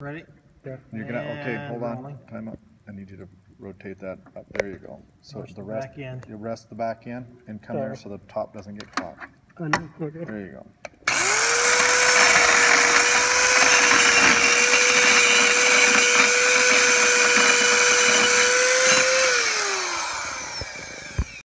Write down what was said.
Ready? Yeah. You're gonna, okay, And hold on, rolling. time up. I need you to rotate that up, there you go. So Rest the the rest, back end. you rest the back end and come there so the top doesn't get caught. I know, okay. There you go.